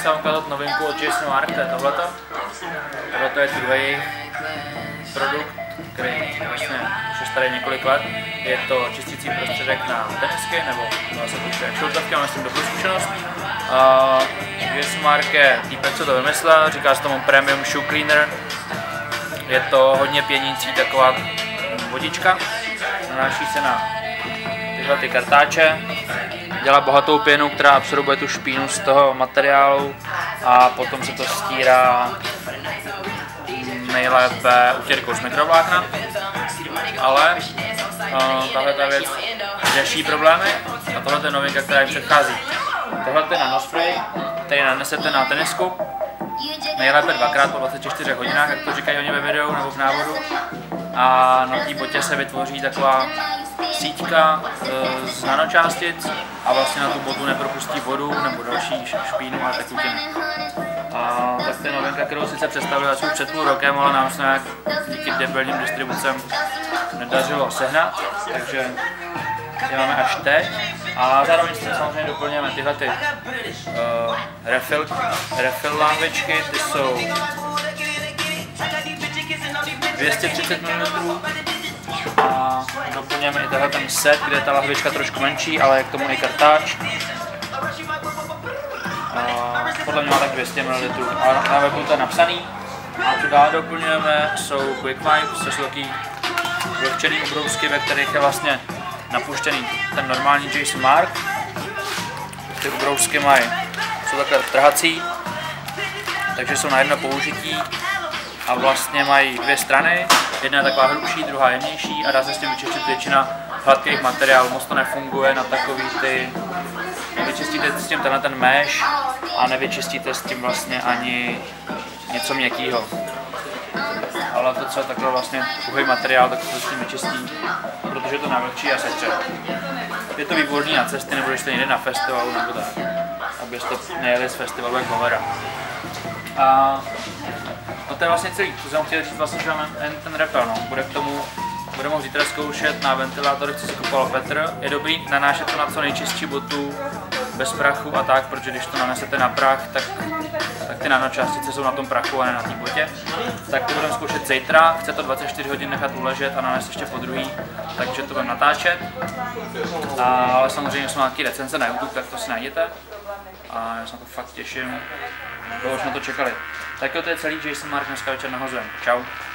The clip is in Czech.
se vám ukázat novinku od Jason Mark, to je tohleto. Tohleto je druhý produkt, který vlastně už je starý několik let. Je to čistící prostředek na tenisky, nebo se používá jak šiltovky, mám s tím dobrou zkušenost. Jason Mark je týpek, co to vymyslel, říká se tomu Premium Shoe Cleaner. Je to hodně pěnící taková vodička, nanáší se na tyhle ty kartáče, dělá bohatou pěnu, která absorbuje tu špínu z toho materiálu a potom se to stírá nejlépe utěrkou z mikrovlákna, ale tahle ta věc řeší problémy a tohle je novinka, která jim předchází. Tohle je nanospray, který nanesete na tenisku, nejlépe dvakrát po 24 hodinách, jak to říkají oni ve videu nebo v návodu, a na té botě se vytvoří taková síťka z nanočástic a vlastně na tu botu nepropustí vodu nebo další špínu a tekutiny. Tak to je novinka, kterou sice představili asi už před půl rokem, ale nám se nějak díky debilním distribucem nedařilo sehnat, takže je máme až teď. A zároveň s tím samozřejmě doplňujeme tyhle ty refill lahvičky, ty jsou 230 ml. A doplňujeme i tenhle ten set, kde je ta lahvička trošku menší, ale je k tomu i kartáč. Podle mě má tak 200 ml a na webu to je napsaný. A co dál doplňujeme jsou Quick Wipes, což jsou takový vlhčený obrousky, ve kterých je vlastně napuštěný ten normální Jason Mark. Ty obrousky jsou takhle trhací, takže jsou na jedno použití a vlastně mají dvě strany. Jedna je taková hrubší, druhá jemnější a dá se s tím vyčistit většina hladkých materiálů. Moc to nefunguje na takový ty... Nevyčistíte s tím ten mesh a nevyčistíte s tím vlastně ani něco měkkýho. Ale to, co je takhle vlastně tuhý materiál, tak to s tím vyčistí, protože to navlhčí a setře. Je to výborný na cesty, nebo když jste někde na festivalu, nebo tak, abyste nejeli z festivalu jak Hovera. No to je vlastně celý, co jsem chtěl říct vlastně, že máme ten repel, no. Budeme ho zítra zkoušet na ventilátorech, co si kupoval Petr. Je dobrý nanášet to na co nejčistší botu, bez prachu a tak, protože když to nanesete na prach, tak ty nanočástice jsou na tom prachu a ne na té botě. Tak to budeme zkoušet zítra, chce to 24 hodin nechat uležet a nanést ještě po druhý, takže to budeme natáčet. Ale samozřejmě jsou nějaké recenze na YouTube, tak to si najděte. A já se na to fakt těším, dlouho už na to čekali. Tak jo, to je celý, Jason Mark dneska večer nahozujeme. Čau.